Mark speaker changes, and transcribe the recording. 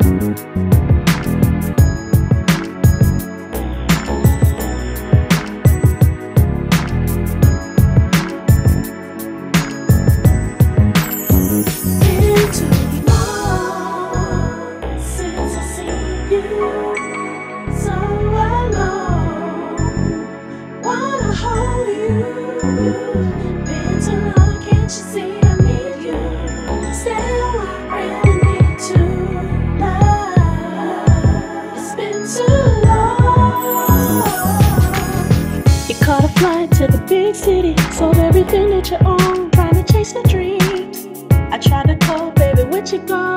Speaker 1: Been too long, can't you see I need you? Still, I really need to love. It's been too long. You caught a flight to the big city, sold everything that you own, trying to chase your dreams. I tried to call, baby, where you gone?